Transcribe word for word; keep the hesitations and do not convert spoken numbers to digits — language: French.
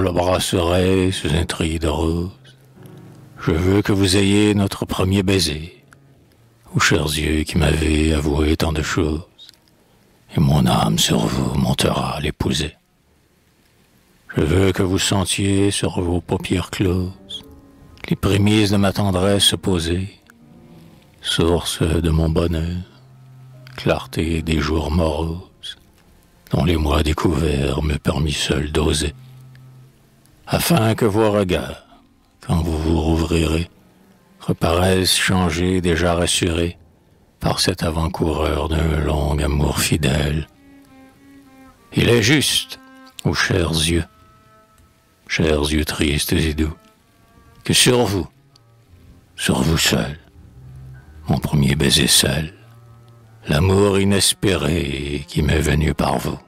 l'embrasserai sous un treillis de roses. Je veux que vous ayez notre premier baiser, ô chers yeux qui m'avez avoué tant de choses, et mon âme sur vous montera à l'épouser. Je veux que vous sentiez sur vos paupières closes les prémices de ma tendresse se poser, source de mon bonheur, clarté des jours moroses, dont les mois découverts me permis seul d'oser, afin que vos regards, quand vous vous rouvrirez, reparaissent changés, déjà rassurés, par cet avant-coureur d'un long amour fidèle. Il est juste, ô chers yeux, chers yeux tristes et doux, que sur vous, sur vous seul, mon premier baiser seul, l'amour inespéré qui m'est venu par vous.